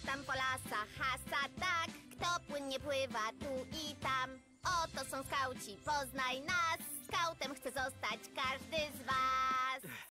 tam po lasach, hasa tak. Kto płynnie pływa tu i tam. Oto są skauci, poznaj nas. Skautem chce zostać każdy z was.